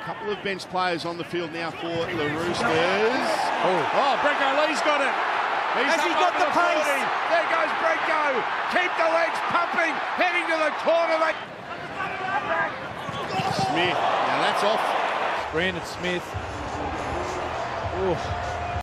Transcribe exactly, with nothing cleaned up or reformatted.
couple of bench players on the field now for the Roosters. Oh, oh Brenko Lee's got it. He's Has he got the pace? forty. There goes Brenko. Keep the legs pumping, heading to the corner. Smith. Now that's off. Brandon Smith. Ooh.